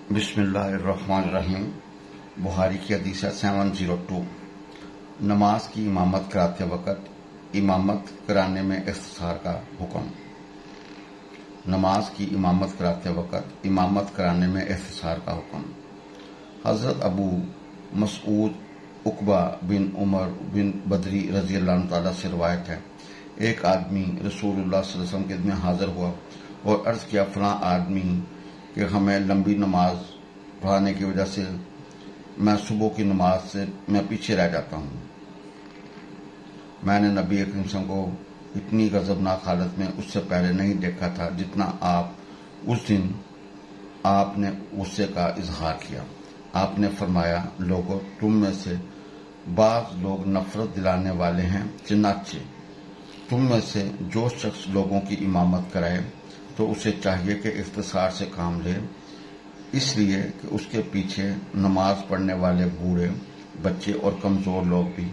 बिस्मिल्लाहिर्रहमानिर्रहीम। बुखारी की हदीस 702। नमाज की इमामत कराते वक़्त इमामत कराने में इख्तिसार का हुक्म। नमाज की इमामत कराते वक़्त इमामत कराने में इख्तिसार का हुक्म। हज़रत अबू मसऊद उक़बा बिन उमर बिन बदरी रज़ी अल्लाह तआला से रिवायत है, एक आदमी रसूलुल्लाह सल्लल्लाहु अलैहि वसल्लम के में हाजिर हुआ और अर्ज़ किया, फलां आदमी कि हमें लंबी नमाज पढ़ाने की वजह से मैं सुबह की नमाज से मैं पीछे रह जाता हूँ। मैंने नबी अकरम सल्लल्लाहु अलैहि वसल्लम को इतनी गज़बनाक हालत में उससे पहले नहीं देखा था जितना आप उस दिन आपने गुस्से का इजहार किया। आपने फरमाया, लोगों, तुम में से बाज़ लोग नफरत दिलाने वाले हैं, चनाचे तुम में से जो शख्स लोगों की इमामत कराए तो उसे चाहिए कि इख्तिसार से काम ले, इसलिए कि उसके पीछे नमाज पढ़ने वाले बूढ़े, बच्चे और कमजोर लोग भी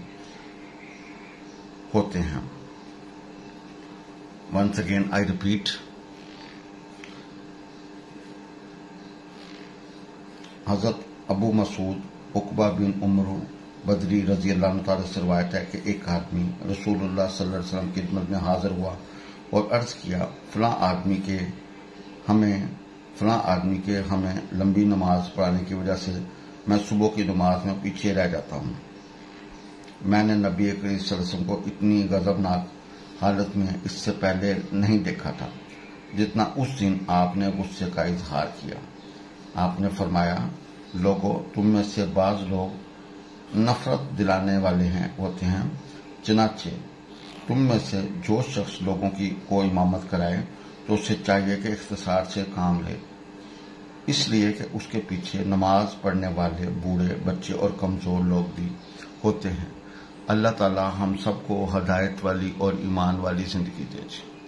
होते हैं। Once again I repeat, हज़रत अबू मसूद उक़बा बिन उमर बदरी रज़ी अल्लाह तआला से रिवायत है कि एक आदमी रसूलुल्लाह सल्लल्लाहु अलैहि वसल्लम की खिदमत में हाजिर हुआ और अर्ज़ किया, फलां आदमी के हमें लंबी नमाज पढ़ाने की वजह से मैं सुबह की नमाज में पीछे रह जाता हूँ। मैंने नबी करीम सल्लल्लाहु अलैहि वसल्लम को इतनी गज़बनाक हालत में इससे पहले नहीं देखा था जितना उस दिन आपने गुस्से का इजहार किया। आपने फरमाया, लोगों, तुम में से बाज़ लोग नफरत दिलाने वाले होते हैं, चनाचे तुम में से जो शख्स लोगों की को इमामत कराए तो उसे चाहिए कि इख्तिसार से काम ले, इसलिए कि उसके पीछे नमाज पढ़ने वाले बूढ़े, बच्चे और कमजोर लोग भी होते हैं। अल्लाह ताला हम सबको हदायत वाली और ईमान वाली जिंदगी दे।